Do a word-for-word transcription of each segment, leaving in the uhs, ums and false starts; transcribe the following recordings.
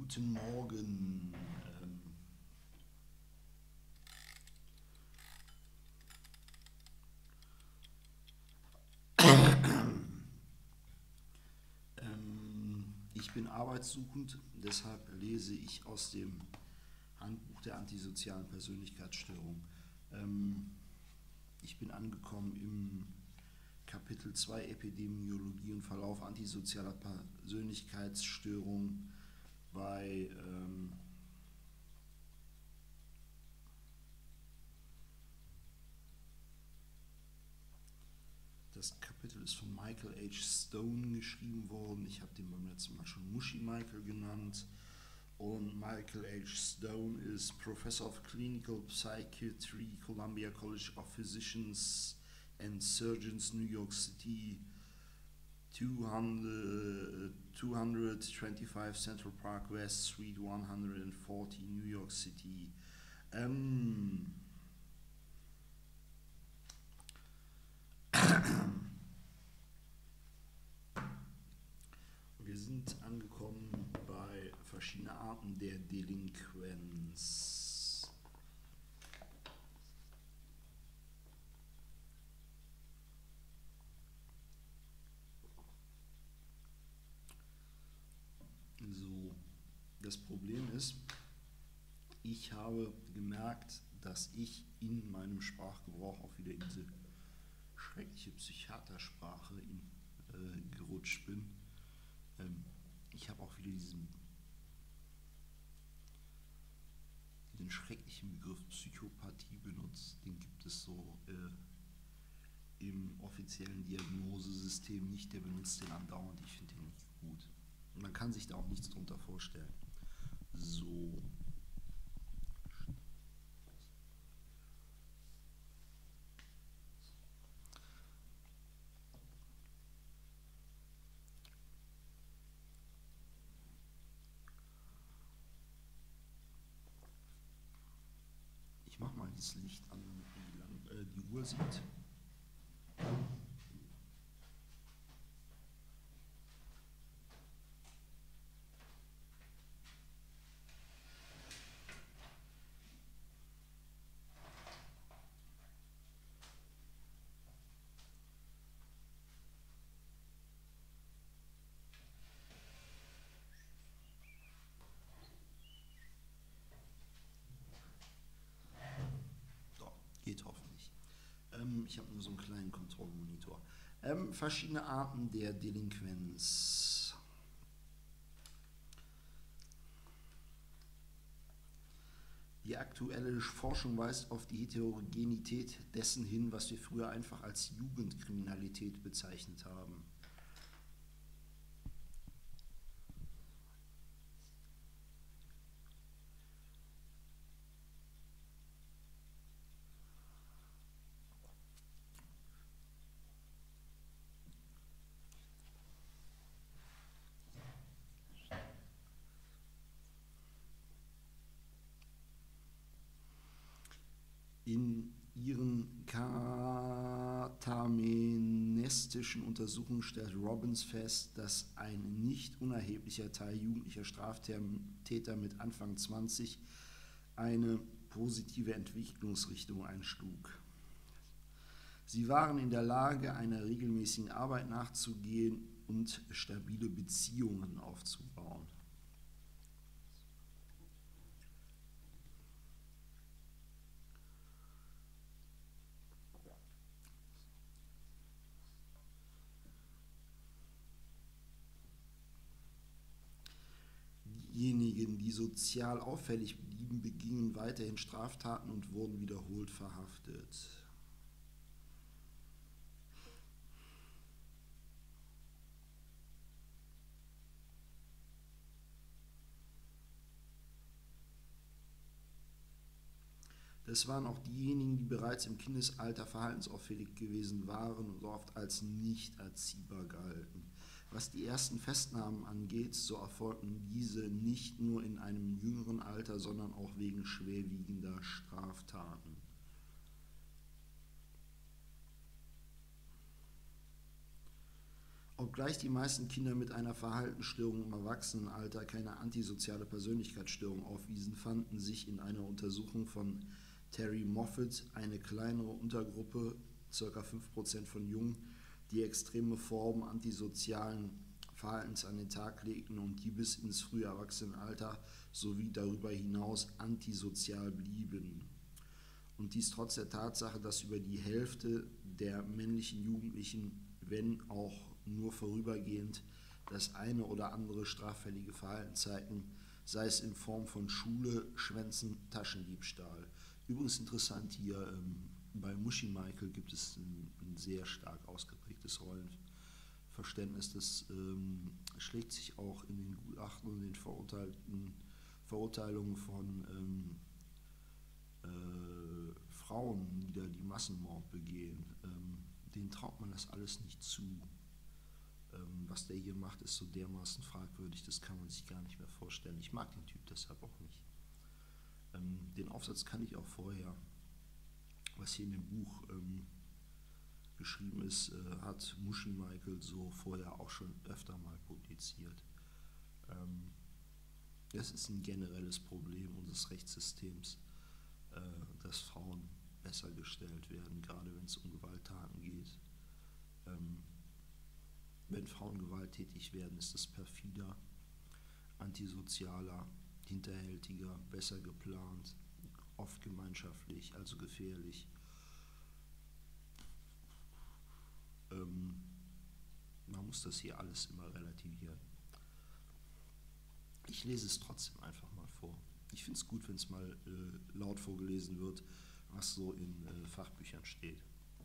Guten Morgen. Ähm, ähm, ich bin arbeitssuchend, deshalb lese ich aus dem Handbuch der antisozialen Persönlichkeitsstörung. Ähm, ich bin angekommen im Kapitel zwei Epidemiologie und Verlauf antisozialer Persönlichkeitsstörung bei ähm, das Kapitel ist von Michael H. Stone geschrieben worden. Ich habe den beim letzten Mal schon Muschi Michael genannt. Und Michael H. Stone ist Professor of Clinical Psychiatry, Columbia College of Physicians and Surgeons, New York City, two hundred, two twenty-five Central Park West, Suite one forty, New York City. Ähm, Wir sind angekommen bei verschiedenen Arten der Delinquenz. So, das Problem ist, ich habe gemerkt, dass ich in meinem Sprachgebrauch auch wieder in diese schreckliche Psychiatersprache in, äh, gerutscht bin. Ähm, ich habe auch wieder diesen, diesen schrecklichen Begriff Psychopathie benutzt. Den gibt es so äh, im offiziellen Diagnosesystem nicht. Der benutzt den andauernd. Ich finde den nicht gut. Und man kann sich da auch nichts drunter vorstellen. So. Ich mache mal das Licht an, wie lang äh, die Uhr sieht. So, geht hoffentlich. Ähm, ich habe nur so einen kleinen Kontrollmonitor. Ähm, verschiedene Arten der Delinquenz. Die aktuelle Forschung weist auf die Heterogenität dessen hin, was wir früher einfach als Jugendkriminalität bezeichnet haben. In ihren katamenestischen Untersuchungen stellt Robbins fest, dass ein nicht unerheblicher Teil jugendlicher Straftäter mit Anfang zwanzig eine positive Entwicklungsrichtung einschlug. Sie waren in der Lage, einer regelmäßigen Arbeit nachzugehen und stabile Beziehungen aufzubauen. Diejenigen, die sozial auffällig blieben, begingen weiterhin Straftaten und wurden wiederholt verhaftet. Das waren auch diejenigen, die bereits im Kindesalter verhaltensauffällig gewesen waren und oft als nicht erziehbar galten. Was die ersten Festnahmen angeht, so erfolgten diese nicht nur in einem jüngeren Alter, sondern auch wegen schwerwiegender Straftaten. Obgleich die meisten Kinder mit einer Verhaltensstörung im Erwachsenenalter keine antisoziale Persönlichkeitsstörung aufwiesen, fanden sich in einer Untersuchung von Terry Moffat eine kleinere Untergruppe, ca. fünf Prozent von Jungen, die extreme Formen antisozialen Verhaltens an den Tag legten und die bis ins frühe Erwachsenenalter sowie darüber hinaus antisozial blieben. Und dies trotz der Tatsache, dass über die Hälfte der männlichen Jugendlichen, wenn auch nur vorübergehend, das eine oder andere straffällige Verhalten zeigten, sei es in Form von Schule, Schwänzen, Taschendiebstahl. Übrigens interessant hier, ähm, bei Muschi Michael gibt es ein, ein sehr stark ausgeprägtes Rollenverständnis. Das ähm, schlägt sich auch in den Gutachten und den verurteilten Verurteilungen von ähm, äh, Frauen nieder, die Massenmord begehen. Ähm, denen traut man das alles nicht zu. Ähm, was der hier macht, ist so dermaßen fragwürdig, das kann man sich gar nicht mehr vorstellen. Ich mag den Typ deshalb auch nicht. Ähm, den Aufsatz kann ich auch vorher. Was hier in dem Buch ähm, geschrieben ist, äh, hat Muschi Michael so vorher auch schon öfter mal publiziert. Ähm, das ist ein generelles Problem unseres Rechtssystems, äh, dass Frauen besser gestellt werden, gerade wenn es um Gewalttaten geht. Ähm, wenn Frauen gewalttätig werden, ist es perfider, antisozialer, hinterhältiger, besser geplant, oft gemeinschaftlich, also gefährlich. Ähm, man muss das hier alles immer relativieren. Ich lese es trotzdem einfach mal vor. Ich finde es gut, wenn es mal äh, laut vorgelesen wird, was so in äh, Fachbüchern steht.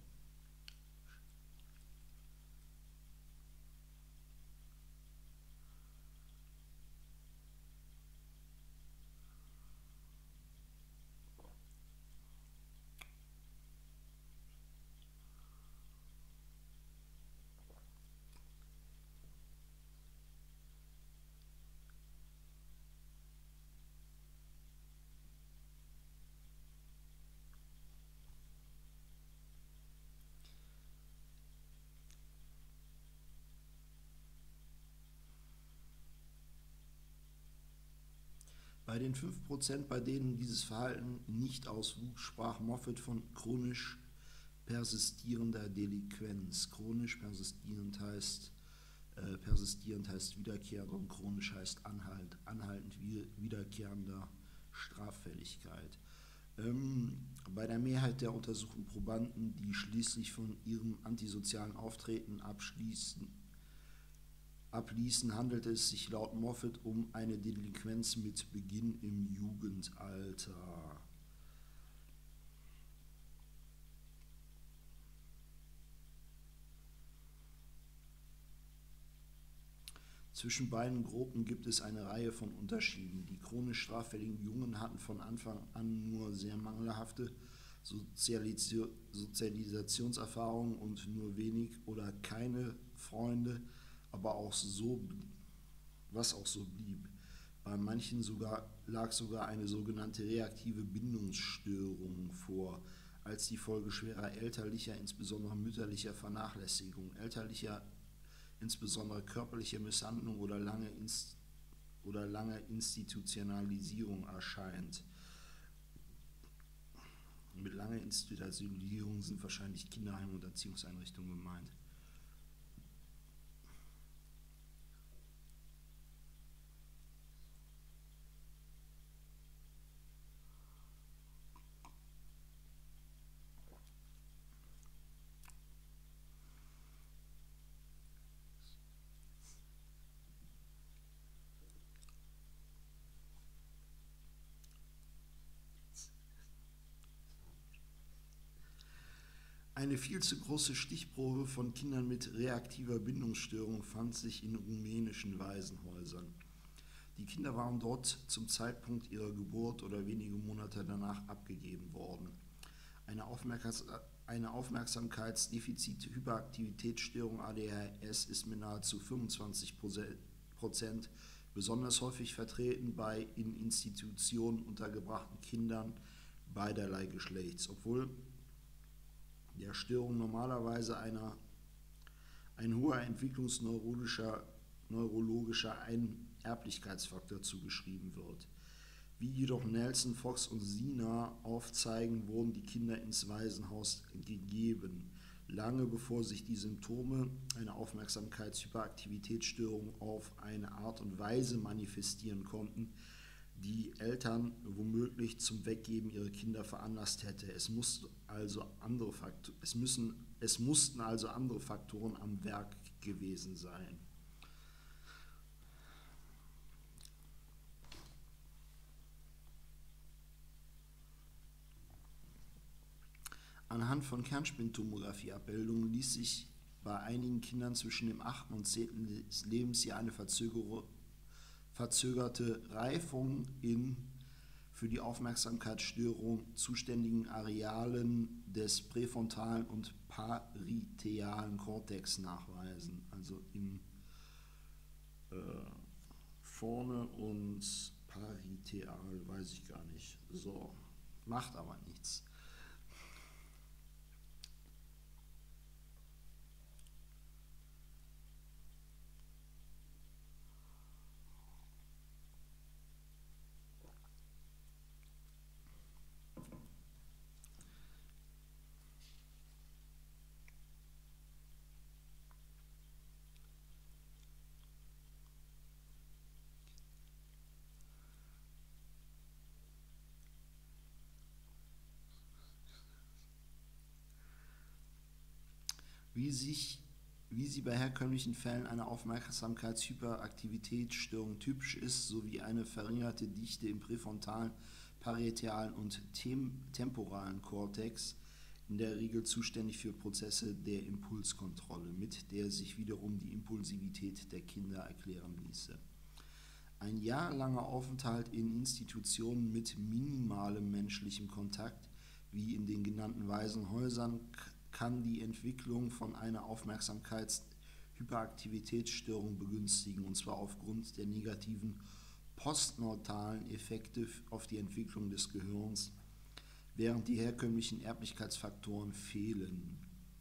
Bei den fünf Prozent, bei denen dieses Verhalten nicht auswuchs, sprach Moffat von chronisch persistierender Delinquenz. Chronisch persistierend heißt, äh, persistierend heißt wiederkehrend und chronisch heißt anhalt, anhaltend wiederkehrender Straffälligkeit. Ähm, bei der Mehrheit der untersuchten Probanden, die schließlich von ihrem antisozialen Auftreten abschließen, abließen, handelte es sich laut Moffat um eine Delinquenz mit Beginn im Jugendalter. Zwischen beiden Gruppen gibt es eine Reihe von Unterschieden. Die chronisch straffälligen Jungen hatten von Anfang an nur sehr mangelhafte Sozialis- Sozialisationserfahrungen und nur wenig oder keine Freunde, aber auch so, was auch so blieb. Bei manchen sogar, lag sogar eine sogenannte reaktive Bindungsstörung vor, als die Folge schwerer elterlicher, insbesondere mütterlicher Vernachlässigung, elterlicher, insbesondere körperlicher Misshandlung oder lange, Inst oder lange Institutionalisierung erscheint. Mit langer Institutionalisierung sind wahrscheinlich Kinderheime und Erziehungseinrichtungen gemeint. Eine viel zu große Stichprobe von Kindern mit reaktiver Bindungsstörung fand sich in rumänischen Waisenhäusern. Die Kinder waren dort zum Zeitpunkt ihrer Geburt oder wenige Monate danach abgegeben worden. Eine, Aufmerksam eine Aufmerksamkeitsdefizit-Hyperaktivitätsstörung A D H S ist mit nahezu fünfundzwanzig Prozent besonders häufig vertreten bei in Institutionen untergebrachten Kindern beiderlei Geschlechts, obwohl der Störung normalerweise einer ein hoher entwicklungsneurologischer neurologischer Enerblichkeitsfaktor zugeschrieben wird. Wie jedoch Nelson, Fox und Sina aufzeigen, wurden die Kinder ins Waisenhaus gegeben, lange bevor sich die Symptome einer Aufmerksamkeitshyperaktivitätsstörung auf eine Art und Weise manifestieren konnten, die Eltern womöglich zum Weggeben ihrer Kinder veranlasst hätte. Es, musste also andere Faktor, es, müssen, es mussten also andere Faktoren am Werk gewesen sein. Anhand von Kernspintomographie-Abbildungen ließ sich bei einigen Kindern zwischen dem achten und zehnten Lebensjahr eine verzögerte Reifung in für die Aufmerksamkeitsstörung zuständigen Arealen des präfrontalen und paritäalen Kortex nachweisen. Also im äh, vorne und paritäal, weiß ich gar nicht. So, macht aber nichts. Wie, sich, wie sie bei herkömmlichen Fällen einer Aufmerksamkeitshyperaktivitätsstörung typisch ist, sowie eine verringerte Dichte im präfrontalen, parietalen und tem temporalen Kortex, in der Regel zuständig für Prozesse der Impulskontrolle, mit der sich wiederum die Impulsivität der Kinder erklären ließe. Ein jahrelanger Aufenthalt in Institutionen mit minimalem menschlichem Kontakt, wie in den genannten Waisenhäusern, kann die Entwicklung von einer Aufmerksamkeitshyperaktivitätsstörung begünstigen, und zwar aufgrund der negativen postnautalen Effekte auf die Entwicklung des Gehirns, während die herkömmlichen Erblichkeitsfaktoren fehlen.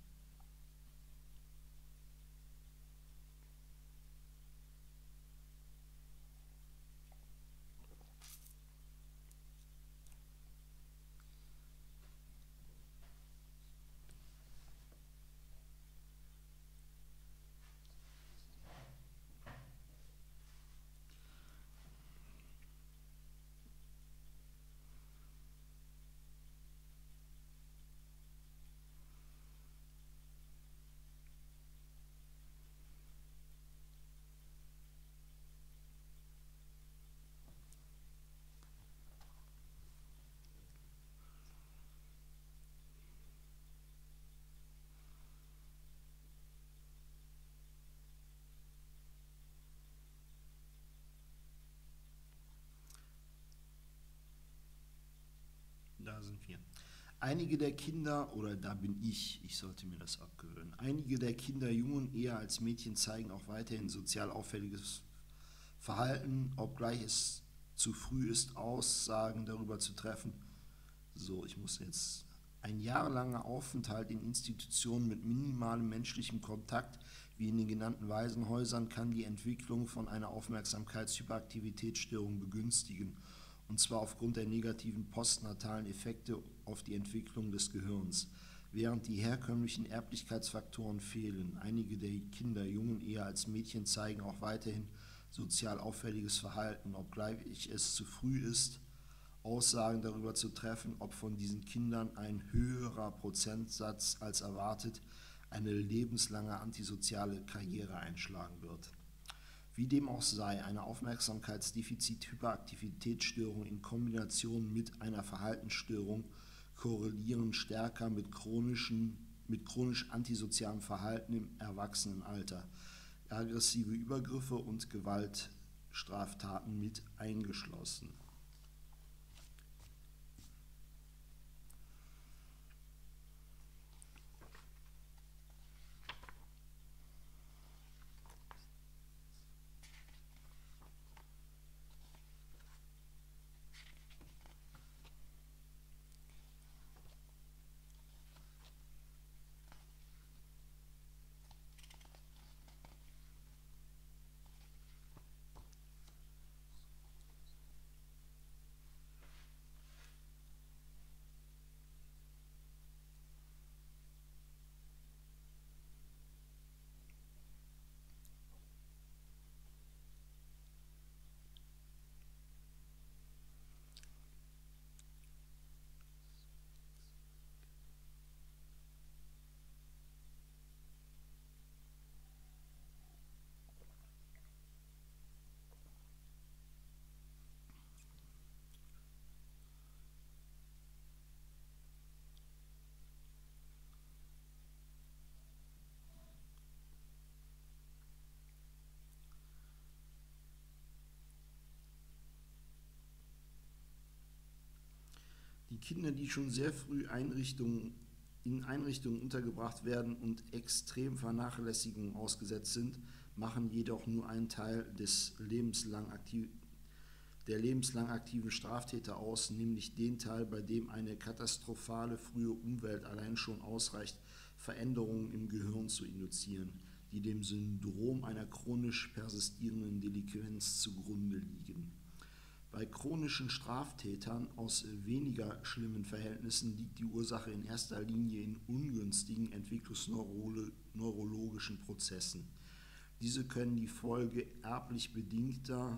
Da sind wir. Einige der Kinder, oder da bin ich, ich sollte mir das abgewöhnen, einige der Kinder, Jungen eher als Mädchen, zeigen auch weiterhin sozial auffälliges Verhalten, obgleich es zu früh ist, Aussagen darüber zu treffen. So, ich muss jetzt. Ein jahrelanger Aufenthalt in Institutionen mit minimalem menschlichem Kontakt, wie in den genannten Waisenhäusern, kann die Entwicklung von einer Aufmerksamkeitshyperaktivitätsstörung begünstigen, und zwar aufgrund der negativen postnatalen Effekte auf die Entwicklung des Gehirns, während die herkömmlichen Erblichkeitsfaktoren fehlen. Einige der Kinder, Jungen eher als Mädchen, zeigen auch weiterhin sozial auffälliges Verhalten, obgleich es zu früh ist, Aussagen darüber zu treffen, ob von diesen Kindern ein höherer Prozentsatz als erwartet eine lebenslange antisoziale Karriere einschlagen wird. Wie dem auch sei, eine Aufmerksamkeitsdefizit-Hyperaktivitätsstörung in Kombination mit einer Verhaltensstörung korrelieren stärker mit, chronischen, mit chronisch antisozialem Verhalten im Erwachsenenalter, aggressive Übergriffe und Gewaltstraftaten mit eingeschlossen. Kinder, die schon sehr früh Einrichtungen, in Einrichtungen untergebracht werden und extrem Vernachlässigung ausgesetzt sind, machen jedoch nur einen Teil des lebenslang aktiv, der lebenslang aktiven Straftäter aus, nämlich den Teil, bei dem eine katastrophale frühe Umwelt allein schon ausreicht, Veränderungen im Gehirn zu induzieren, die dem Syndrom einer chronisch persistierenden Delinquenz zugrunde liegen. Bei chronischen Straftätern aus weniger schlimmen Verhältnissen liegt die Ursache in erster Linie in ungünstigen entwicklungsneurologischen Prozessen. Diese können die Folge erblich bedingter,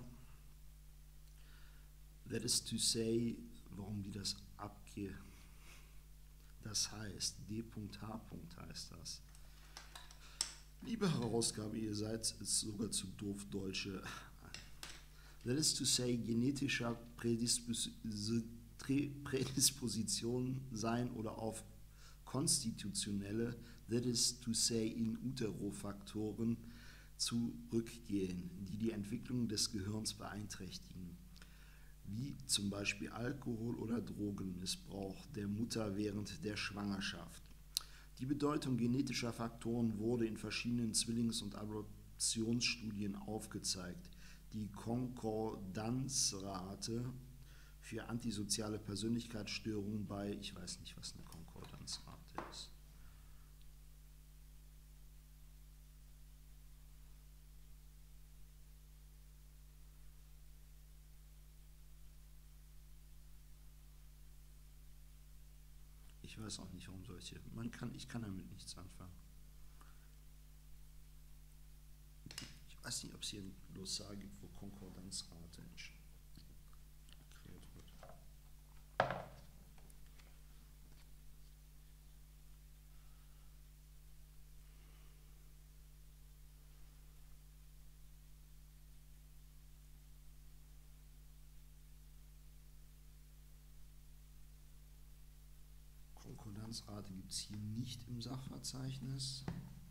that is to say, warum die das abge... Das heißt, D H. heißt das. Liebe Herausgabe, ihr seid sogar zu doof, Deutsche. That is to say, genetischer Prädispos Prädisposition sein oder auf konstitutionelle, that is to say, in utero Faktoren zurückgehen, die die Entwicklung des Gehirns beeinträchtigen, wie zum Beispiel Alkohol- oder Drogenmissbrauch der Mutter während der Schwangerschaft. Die Bedeutung genetischer Faktoren wurde in verschiedenen Zwillings- und Adoptionsstudien aufgezeigt. Die Konkordanzrate für antisoziale Persönlichkeitsstörungen bei, ich weiß nicht, was eine Konkordanzrate ist. Ich weiß auch nicht, warum solche. Man kann, ich kann damit nichts anfangen. Ich weiß nicht, ob es hier ein Glossar gibt, wo Konkordanzrate kreiert wird. Konkordanzrate gibt es hier nicht im Sachverzeichnis.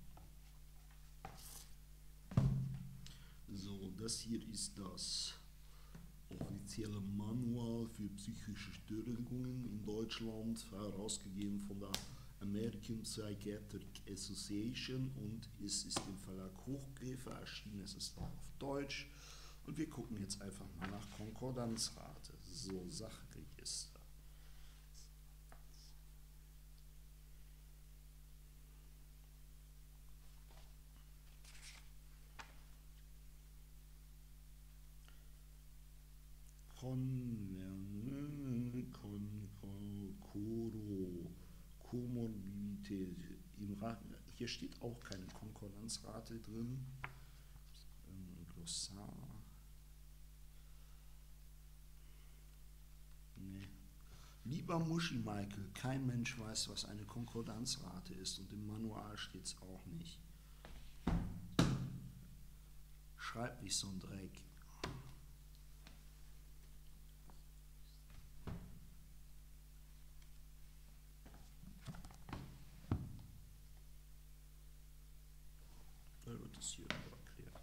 So, das hier ist das offizielle Manual für psychische Störungen in Deutschland, herausgegeben von der American Psychiatric Association, und es ist im Verlag Hochgräfe erschienen, es ist auch auf Deutsch. Und wir gucken jetzt einfach mal nach Konkordanzrate. So, Sachregister. Kon, kon, kon, Koro, Komorbidität. Hier steht auch keine Konkordanzrate drin. Ähm, Glossar. Nee. Lieber Muschi Michael, kein Mensch weiß, was eine Konkordanzrate ist, und im Manual steht es auch nicht. Schreib nicht so ein Dreck. Da wird es hier erklärt.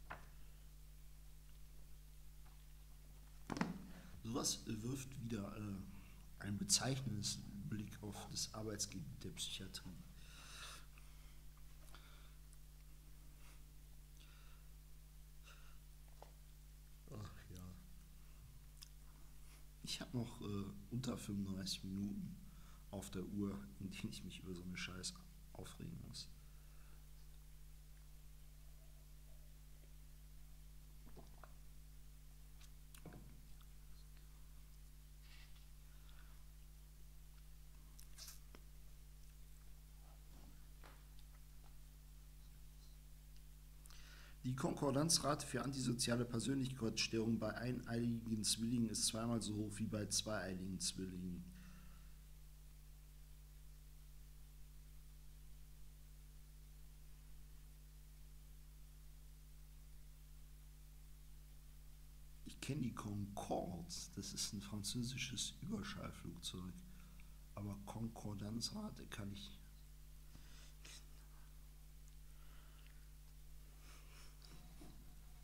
Sowas wirft wieder äh, ein bezeichnendes Blick auf das Arbeitsgebiet der Psychiatrie. Ach ja. Ich habe noch äh, unter fünfunddreißig Minuten auf der Uhr, in denen ich mich über so eine Scheiße aufregen muss. Die Konkordanzrate für antisoziale Persönlichkeitsstörungen bei eineiligen Zwillingen ist zweimal so hoch wie bei zweieiligen Zwillingen. Ich kenne die Concorde, das ist ein französisches Überschallflugzeug, aber Konkordanzrate kann ich.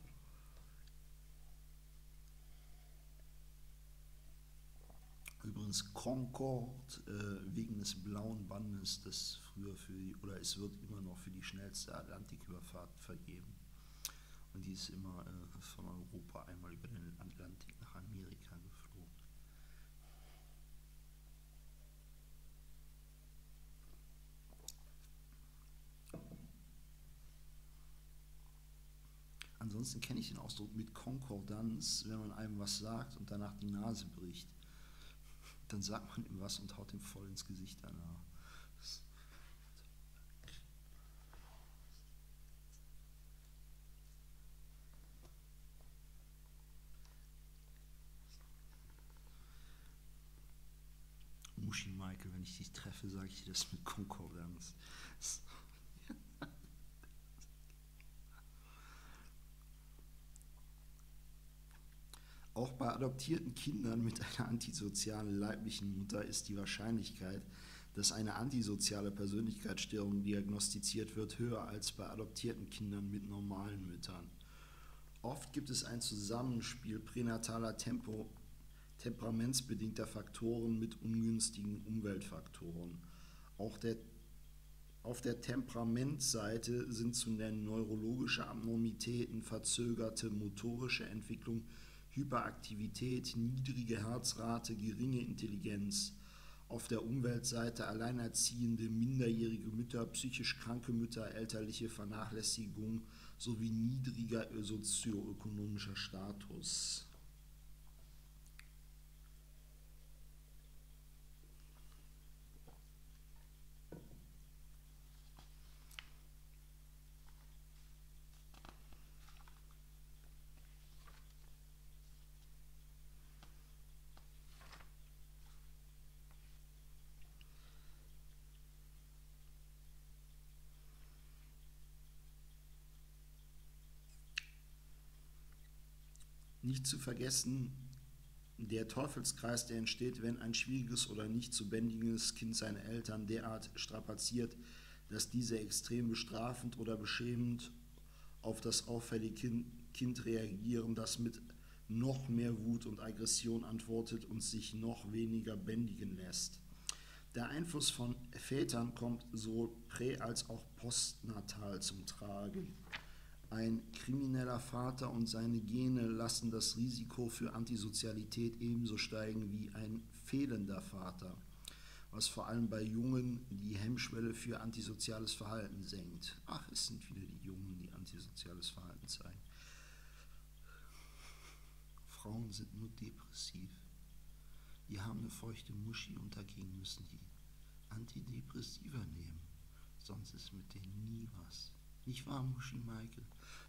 Übrigens übrigens Concorde äh, wegen des blauen Bandes, das früher für die, oder es wird immer noch für die schnellste Atlantiküberfahrt vergeben. Und die ist immer äh, von Europa einmal über den Atlantik nach Amerika geflogen. Ansonsten kenne ich den Ausdruck mit Konkordanz, wenn man einem was sagt und danach die Nase bricht. Dann sagt man ihm was und haut ihm voll ins Gesicht danach. Muschi Michael, wenn ich dich treffe, sage ich dir das mit Konkordanz. Auch bei adoptierten Kindern mit einer antisozialen leiblichen Mutter ist die Wahrscheinlichkeit, dass eine antisoziale Persönlichkeitsstörung diagnostiziert wird, höher als bei adoptierten Kindern mit normalen Müttern. Oft gibt es ein Zusammenspiel pränataler Tempo, temperamentsbedingter Faktoren mit ungünstigen Umweltfaktoren. Auch der, auf der Temperamentsseite sind zu nennen neurologische Abnormitäten, verzögerte motorische Entwicklung, Hyperaktivität, niedrige Herzrate, geringe Intelligenz. Auf der Umweltseite alleinerziehende, minderjährige Mütter, psychisch kranke Mütter, elterliche Vernachlässigung sowie niedriger sozioökonomischer Status. Nicht zu vergessen, der Teufelskreis, der entsteht, wenn ein schwieriges oder nicht zu bändigendes Kind seine Eltern derart strapaziert, dass diese extrem bestrafend oder beschämend auf das auffällige Kind reagieren, das mit noch mehr Wut und Aggression antwortet und sich noch weniger bändigen lässt. Der Einfluss von Vätern kommt sowohl prä- als auch postnatal zum Tragen. Ein krimineller Vater und seine Gene lassen das Risiko für Antisozialität ebenso steigen wie ein fehlender Vater, was vor allem bei Jungen die Hemmschwelle für antisoziales Verhalten senkt. Ach, es sind wieder die Jungen, die antisoziales Verhalten zeigen. Frauen sind nur depressiv. Die haben eine feuchte Muschi und dagegen müssen die Antidepressiva nehmen. Sonst ist mit denen nie was. Nicht wahr, Muschi Michael?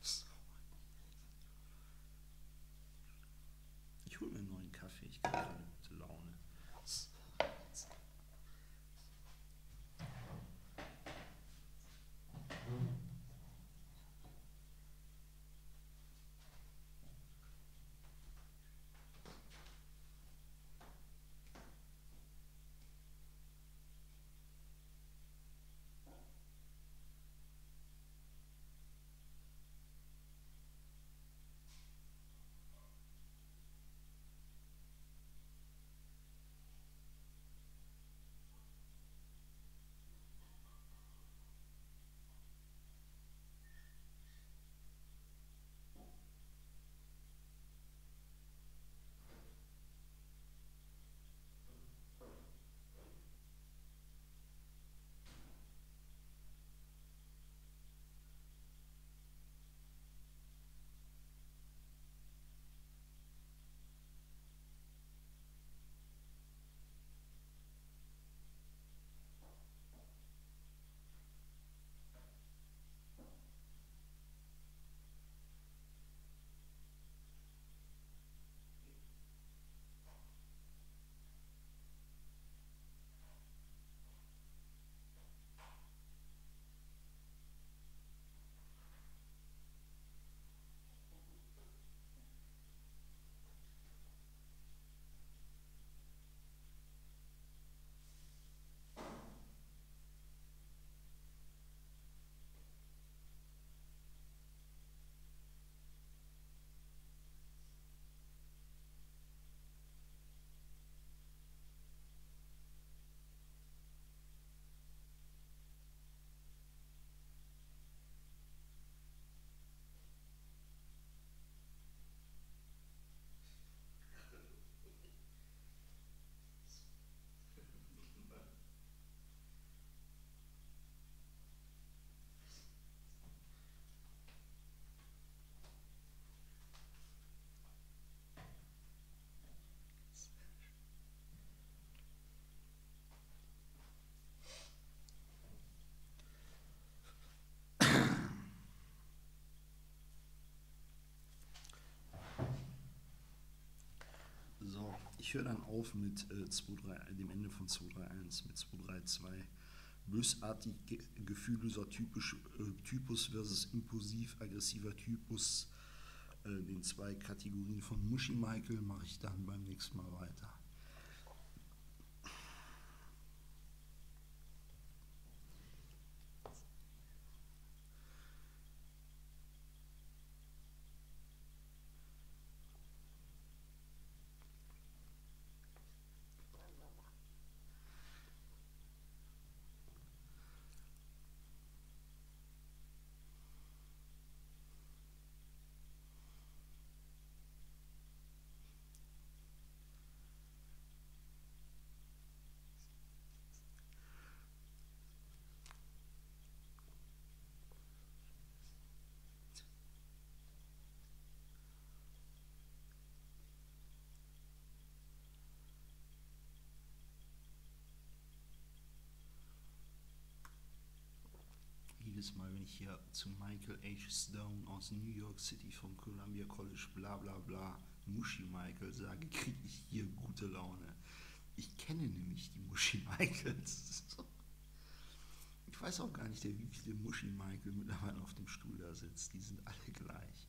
Ich hole mir einen neuen Kaffee, ich kriege keine gute Laune. Ich höre dann auf mit äh, zwei, drei, dem Ende von zwei drei eins, mit zwei drei zwei. Bösartig, ge gefühlloser typisch, äh, Typus versus impulsiv-aggressiver Typus. Äh, den zwei Kategorien von Muschi Michael mache ich dann beim nächsten Mal weiter. Jedes Mal, wenn ich hier zu Michael H. Stone aus New York City vom Columbia College bla bla bla Muschi Michael sage, kriege ich hier gute Laune. Ich kenne nämlich die Muschi Michaels. Ich weiß auch gar nicht, wie viele Muschi Michael mittlerweile auf dem Stuhl da sitzt. Die sind alle gleich.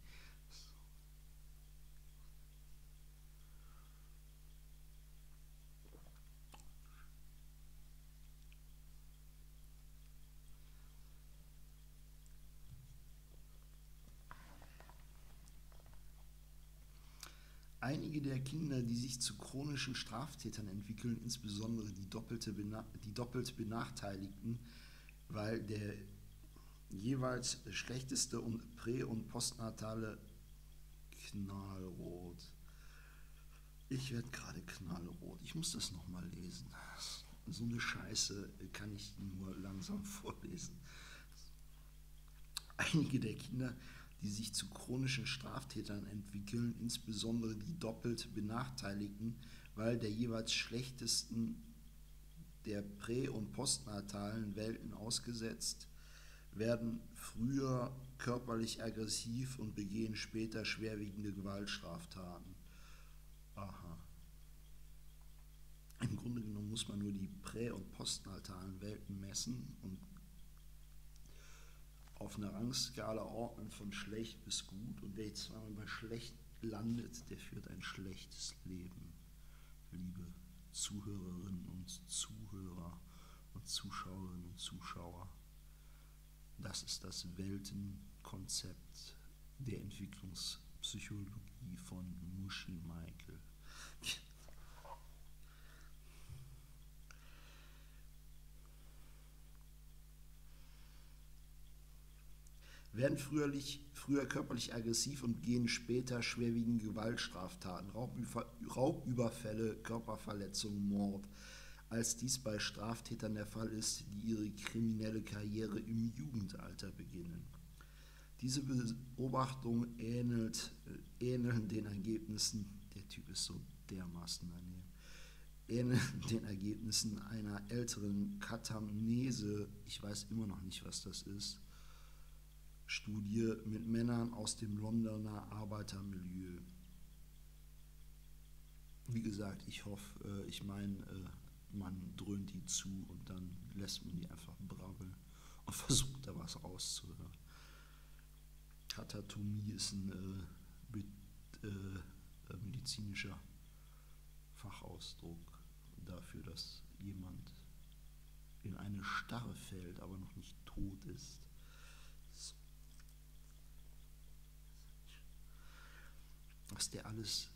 Einige der Kinder, die sich zu chronischen Straftätern entwickeln, insbesondere die, doppelte die doppelt Benachteiligten, weil der jeweils schlechteste und prä- und postnatale knallrot. Ich werde gerade knallrot. Ich muss das nochmal lesen. So eine Scheiße kann ich nur langsam vorlesen. Einige der Kinder, die sich zu chronischen Straftätern entwickeln, insbesondere die doppelt Benachteiligten, weil der jeweils schlechtesten der prä- und postnatalen Welten ausgesetzt, werden früher körperlich aggressiv und begehen später schwerwiegende Gewaltstraftaten. Aha. Im Grunde genommen muss man nur die prä- und postnatalen Welten messen und auf einer Rangskala ordnen von schlecht bis gut, und wer jetzt zweimal bei schlecht landet, der führt ein schlechtes Leben. Liebe Zuhörerinnen und Zuhörer und Zuschauerinnen und Zuschauer, das ist das Weltenkonzept der Entwicklungspsychologie von Muschi Michael. Werden früherlich, früher körperlich aggressiv und begehen später schwerwiegende Gewaltstraftaten, Raubüberfälle, Körperverletzungen, Mord, als dies bei Straftätern der Fall ist, die ihre kriminelle Karriere im Jugendalter beginnen. Diese Beobachtung ähnelt, äh, ähneln den Ergebnissen, der Typ ist so dermaßen daneben, ähneln den Ergebnissen einer älteren Katamnese, ich weiß immer noch nicht, was das ist, Studie mit Männern aus dem Londoner Arbeitermilieu. Wie gesagt, ich hoffe, ich meine, man dröhnt die zu und dann lässt man die einfach brabbeln und versucht da was rauszuhören. Katatomie ist ein äh, äh, medizinischer Fachausdruck dafür, dass jemand in eine Starre fällt, aber noch nicht tot ist. Was der alles,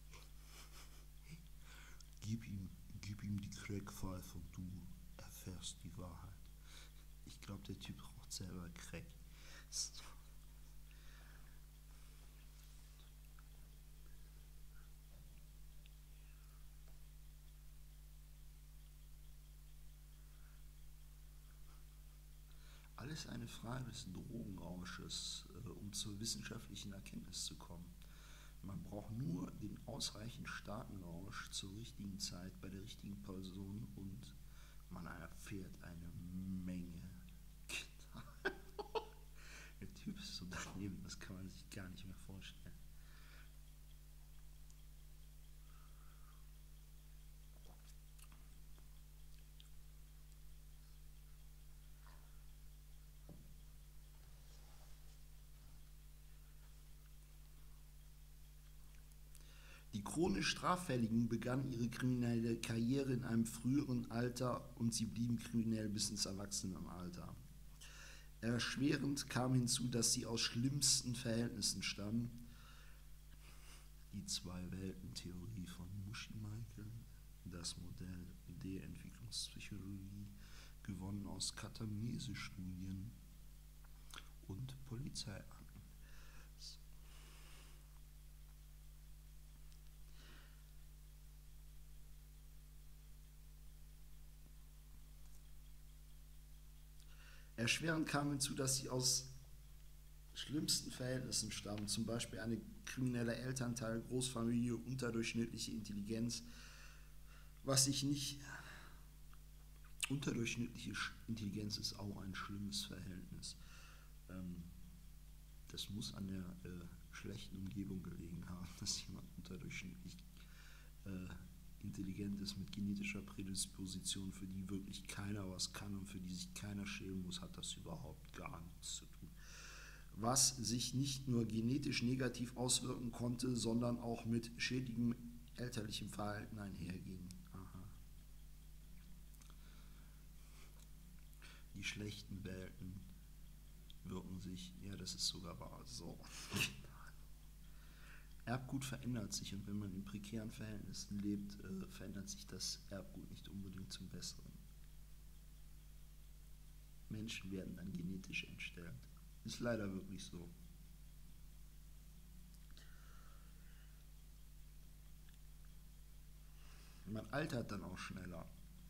gib ihm, gib ihm die Crackpfeife und du erfährst die Wahrheit. Ich glaube, der Typ raucht selber Crack. Alles eine Frage des Drogenrausches, äh, um zur wissenschaftlichen Erkenntnis zu kommen. Man braucht nur den ausreichend starken Rausch zur richtigen Zeit bei der richtigen Person und man erfährt eine Menge. Der Typ ist so daneben, das kann man sich gar nicht mehr vorstellen. chronisch Straffälligen begann ihre kriminelle Karriere in einem früheren Alter und sie blieben kriminell bis ins Erwachsenenalter. Erschwerend kam hinzu, dass sie aus schlimmsten Verhältnissen stammen. Die Zwei-Welten-Theorie von Mushi-Michael, das Modell der Entwicklungspsychologie, gewonnen aus Katamese-Studien und Polizeiakten. Erschwerend kam hinzu, dass sie aus schlimmsten Verhältnissen stammen, zum Beispiel eine kriminelle Elternteil, Großfamilie, unterdurchschnittliche Intelligenz, was sich nicht... Unterdurchschnittliche Intelligenz ist auch ein schlimmes Verhältnis. Ähm, das muss an der äh, schlechten Umgebung gelegen haben, dass jemand unterdurchschnittlich äh, intelligent ist mit genetischer Prädisposition, für die wirklich keiner was kann und für die sich keiner schämen muss, hat das überhaupt gar nichts zu tun. Was sich nicht nur genetisch negativ auswirken konnte, sondern auch mit schädigem elterlichem Verhalten einherging. Aha. Die schlechten Welten wirken sich, ja, das ist sogar wahr, so. Erbgut verändert sich und wenn man in prekären Verhältnissen lebt, äh, verändert sich das Erbgut nicht unbedingt zum Besseren. Menschen werden dann genetisch entstellt. Ist leider wirklich so. Man altert dann auch schneller.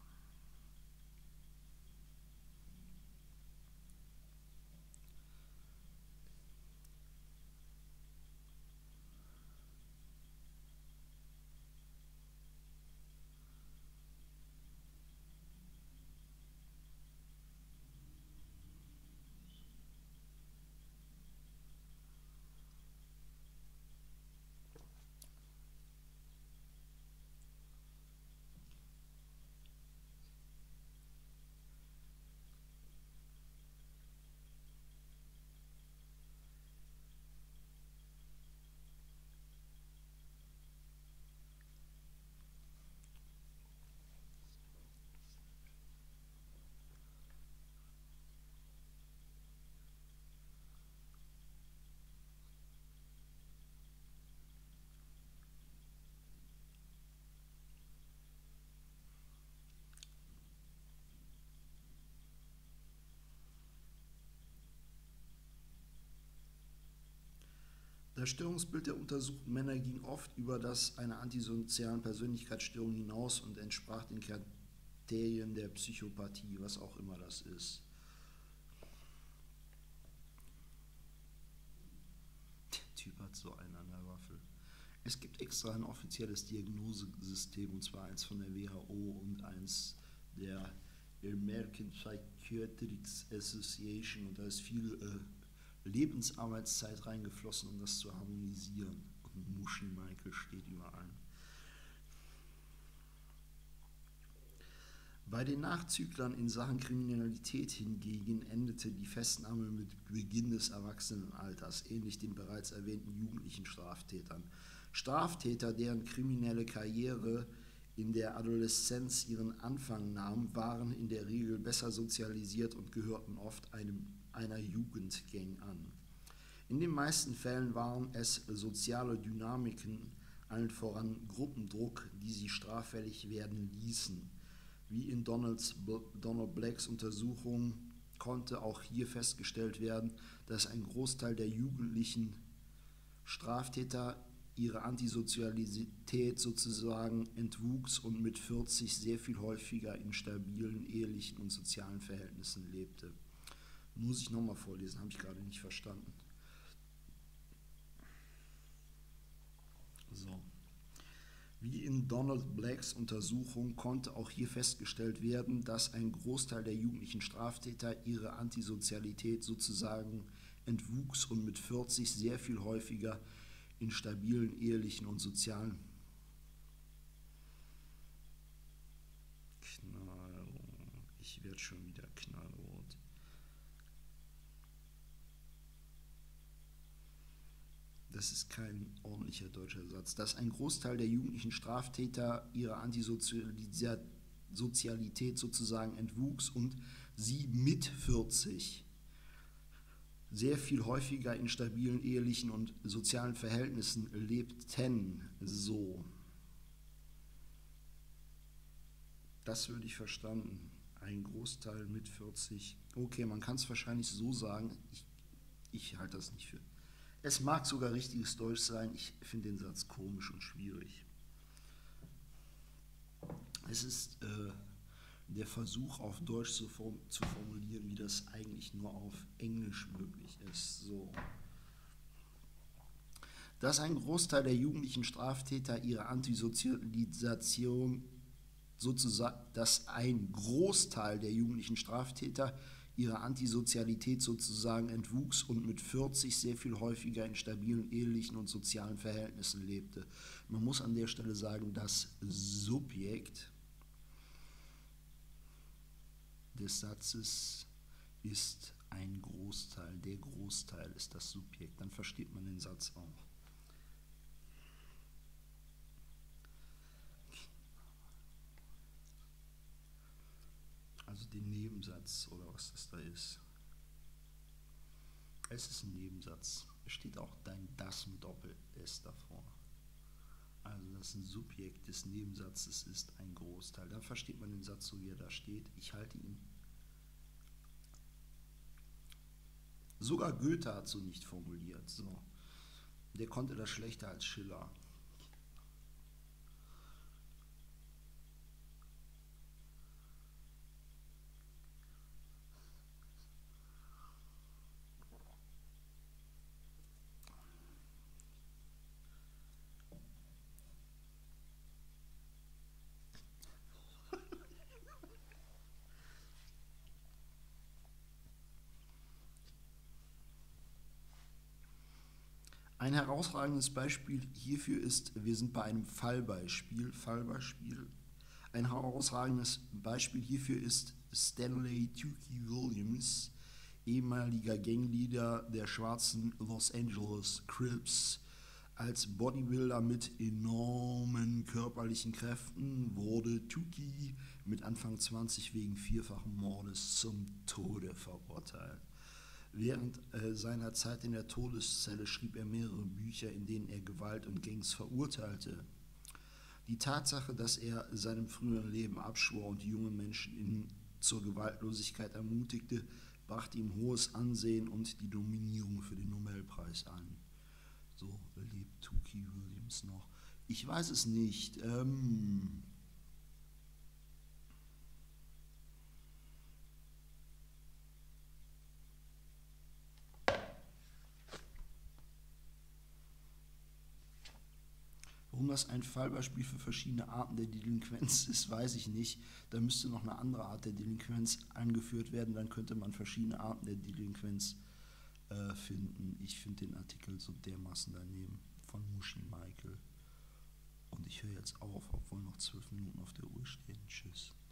Das Störungsbild der untersuchten Männer ging oft über das einer antisozialen Persönlichkeitsstörung hinaus und entsprach den Kriterien der Psychopathie, was auch immer das ist. Der Typ hat so einen an der Waffel. Es gibt extra ein offizielles Diagnosesystem, und zwar eins von der W H O und eins der American Psychiatric Association, und da ist viel äh, Lebensarbeitszeit reingeflossen, um das zu harmonisieren. Und Mushi-Michael steht über allem. Bei den Nachzüglern in Sachen Kriminalität hingegen endete die Festnahme mit Beginn des Erwachsenenalters, ähnlich den bereits erwähnten jugendlichen Straftätern. Straftäter, deren kriminelle Karriere in der Adoleszenz ihren Anfang nahm, waren in der Regel besser sozialisiert und gehörten oft einem, einer Jugendgang an. In den meisten Fällen waren es soziale Dynamiken, allen voran Gruppendruck, die sie straffällig werden ließen. Wie in Donalds, Donald Blacks Untersuchung konnte auch hier festgestellt werden, dass ein Großteil der jugendlichen Straftäter ihre Antisozialität sozusagen entwuchs und mit vierzig sehr viel häufiger in stabilen ehelichen und sozialen Verhältnissen lebte. Muss ich nochmal vorlesen, habe ich gerade nicht verstanden. So. Wie in Donald Blacks Untersuchung konnte auch hier festgestellt werden, dass ein Großteil der jugendlichen Straftäter ihre Antisozialität sozusagen entwuchs und mit vierzig sehr viel häufiger in stabilen ehelichen und sozialen Knall, ich werde schon wieder knallrot. Das ist kein ordentlicher deutscher Satz. Dass ein Großteil der jugendlichen Straftäter ihrer Antisozialität sozusagen entwuchs und sie mit vierzig sehr viel häufiger in stabilen ehelichen und sozialen Verhältnissen lebten. So. Das würde ich verstanden. Ein Großteil mit vierzig. Okay, man kann es wahrscheinlich so sagen. Ich, ich halte das nicht für. Es mag sogar richtiges Deutsch sein. Ich finde den Satz komisch und schwierig. Es ist äh, der Versuch, auf Deutsch zu, form zu formulieren, wie das eigentlich nur auf Englisch möglich ist. So. Dass ein Großteil der jugendlichen Straftäter ihre Antisozialisation sozusagen, dass ein Großteil der jugendlichen Straftäter ihre Antisozialität sozusagen entwuchs und mit vierzig sehr viel häufiger in stabilen ehelichen und sozialen Verhältnissen lebte. Man muss an der Stelle sagen, das Subjekt des Satzes ist ein Großteil, der Großteil ist das Subjekt, dann versteht man den Satz auch. Also den Nebensatz oder was das da ist. Es ist ein Nebensatz. Es steht auch dein das mit Doppel-S davor. Also das ein Subjekt des Nebensatzes ist ein Großteil. Dann versteht man den Satz so, wie er da steht. Ich halte ihn. Sogar Goethe hat so nicht formuliert. So. Der konnte das schlechter als Schiller. Ein herausragendes Beispiel hierfür ist, wir sind bei einem Fallbeispiel, Fallbeispiel. Ein herausragendes Beispiel hierfür ist Stanley Tookie Williams, ehemaliger Gangleader der schwarzen Los Angeles Crips. Als Bodybuilder mit enormen körperlichen Kräften wurde Tookie mit Anfang zwanzig wegen vierfachen Mordes zum Tode verurteilt. Während äh, seiner Zeit in der Todeszelle schrieb er mehrere Bücher, in denen er Gewalt und Gangs verurteilte. Die Tatsache, dass er seinem früheren Leben abschwor und junge Menschen in, zur Gewaltlosigkeit ermutigte, brachte ihm hohes Ansehen und die Nominierung für den Nobelpreis an. So lebt Tookie Williams noch. Ich weiß es nicht. Ähm Warum das ein Fallbeispiel für verschiedene Arten der Delinquenz ist, weiß ich nicht. Da müsste noch eine andere Art der Delinquenz angeführt werden, dann könnte man verschiedene Arten der Delinquenz äh, finden. Ich finde den Artikel so dermaßen daneben von Muschi Michael. Und ich höre jetzt auf, obwohl noch zwölf Minuten auf der Uhr stehen. Tschüss.